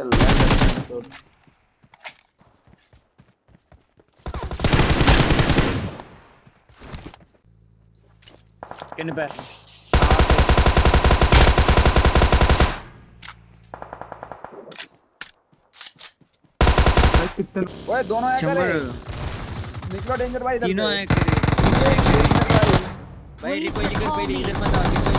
किन पे ओए दोनों आया करे निकलो डेंजर भाई इधर तीनों से। आए करे भाई रिको जी कर पहले इधर मत आ